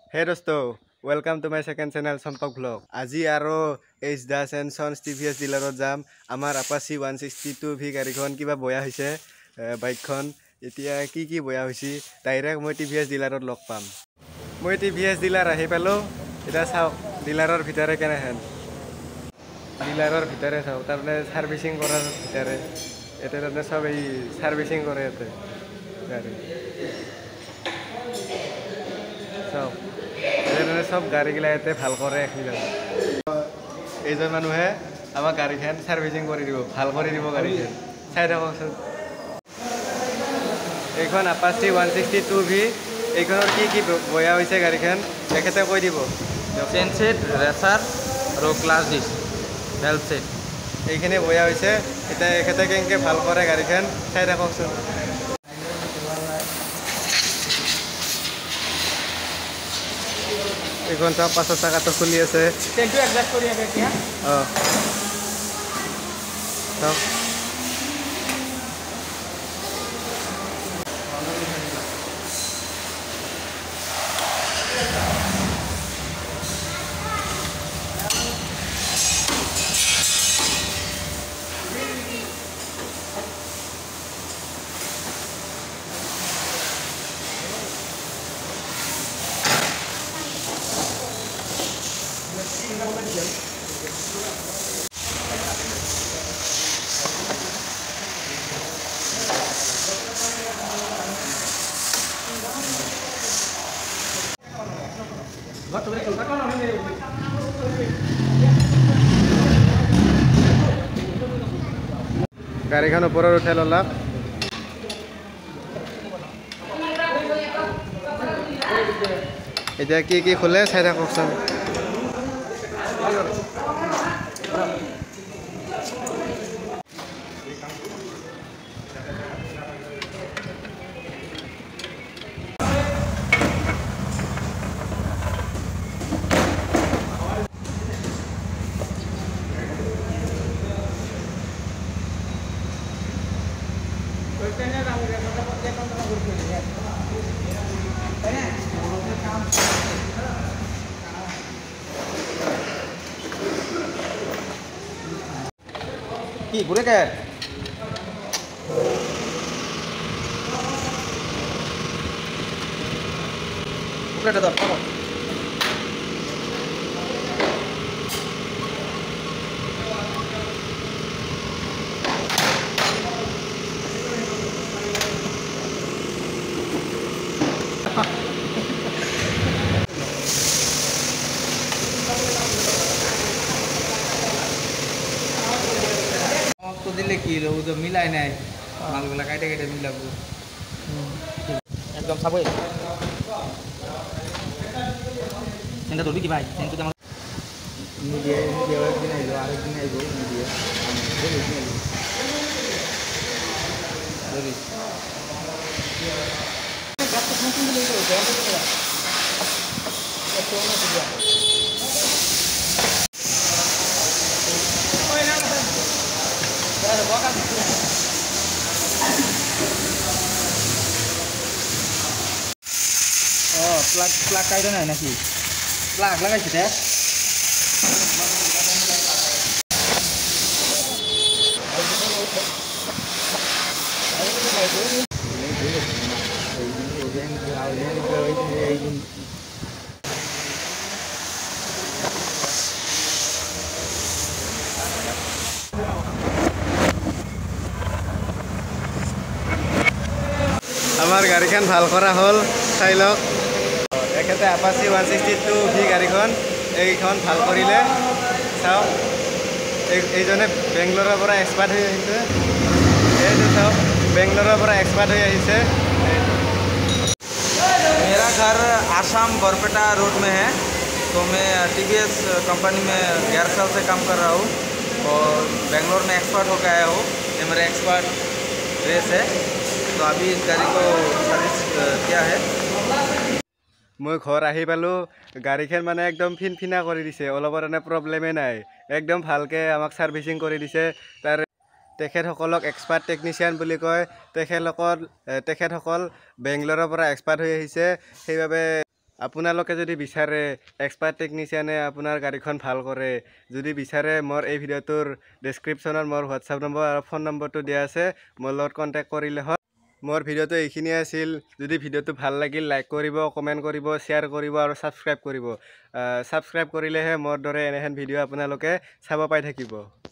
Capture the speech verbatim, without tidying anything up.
Hey dosto, welcome to my second channel Sampak Vlog. আজি আৰু H Das and Sons T V S ডিলাৰত যাম। আমাৰ Apache one sixty-two V গাড়ীখন কিবা বয়া হৈছে বাইকখন। এতিয়া কি কি বয়া হৈছে ডাইৰেক্ট মই T V S ডিলাৰত লগ পাম। মই T V S ডিলাৰ আহি পালো। এটা চাওক ডিলাৰৰ ভিতৰে কেনে হেন। ডিলাৰৰ ভিতৰে চাওক তাৰমানে সাৰ্ভিসিং কৰাৰ ভিতৰে এতে তাৰমানে সব এই সাৰ্ভিসিং কৰে এতে গাড়ী। চাওক এনে সব গাড়ীগিলা এতে ভাল কৰে এখিলা এইজন মানুহে আমাৰ গাড়ীখন সাৰ্ভিসিং কৰি দিব ভাল কৰি দিব গাড়ীখন চাই থাককচোন এইখন Apache one sixty-two V এইখনৰ কি কি বয়া হৈছে গাড়ীখন তেখেতে কৈ দিব চেন সেট ৰেচাৰ আৰু ক্লাছ ডিস বেল সেট এইখিনি বয়া হৈছে এটা এখেতে কেনকে ভাল কৰে গাড়ীখন চাই থাককচোন এইখন সব পাঁচশ টাকাটো খুলি আছে তেলটো এডজাস্ট কৰি আছে এতিয়া অ চাওক গাড়ীখন ওপৰত উঠাই ললাক এতিয়া কি কি খোলে চাই থাককচোন কি ঘুরে কে উপরেটা দাও পাবো तो दिले की लो जो मिलाय নাই মালগুলা কাটে কাটে মিলাবো একদম সাবই সেটা ধরবি কি ভাই সেটা আমার মিডিয়া মিডিয়া একদিন আইলো আরেকদিন আইলো মিডিয়া ধরি ধরি গাছ তো নতুন দিলে তো জল তো এত না দিবা Oh, plug plug kayak mana nasi? Plug lah guys ya. আমাৰ গাড়ীখন ভাল কৰা হ'ল চাই লওক একেতে Apache one sixty-two V গাড়ীখন এইখন ভাল কৰিলে চাওক এইজনে বেংগলোৰৰ পৰা এক্সপাৰ্ট হৈ আহিছে এইটো চাওক বেংগলোৰৰ পৰা এক্সপাৰ্ট হৈ আহিছে मेरा घर आसाम बरपेटा रोड में है तो मैं T V S कंपनी में ग्यारह साल से काम कर रहा हूँ और बेंगलोर में एक्सपर्ट होकर आया हूँ ये मेरा एक्सपर्ट रेस है तो अभी इस गाड़ी को सर्विस किया है মই ঘৰ আহি পালো গাড়ীখন মানে একদম ফিনফিনা কৰি দিছে অলপৰ এনে প্ৰব্লেমে নাই একদম ভালকে আমাক সাৰ্ভিসিং কৰি দিছে তাৰ তেখেতসকলক এক্সপাৰ্ট টেকনিশিয়ান বুলি কয় তেখেতসকল তেখেতসকল বেংগলোৰৰ পৰা এক্সপাৰ্ট হৈ আহিছে সেইভাবে আপোনালোকে যদি বিচাৰে এক্সপাৰ্ট টেকনিচিয়ানে আপোনাৰ গাড়ীখন ভাল কৰে যদি বিচাৰে মোৰ এই ভিডিঅ'টোৰ ডেছক্ৰিপশ্যনত মোৰ হোৱাটছআপ নম্বৰ আৰু ফোন নম্বৰটো দিয়া আছে মোৰ লগত কণ্টেক্ট কৰিলে হ'ল মোৰ ভিডিঅ'টো এইখিনিয়ে আছিল যদি ভিডিঅ'টো ভাল লাগিল লাইক কৰিব কমেণ্ট কৰিব শ্বেয়াৰ কৰিব আৰু ছাবস্ক্ৰাইব কৰিব ছাবস্ক্ৰাইব কৰিলেহে মোৰ দৰে এনেহেন ভিডিঅ' আপোনালোকে চাব পাই থাকিব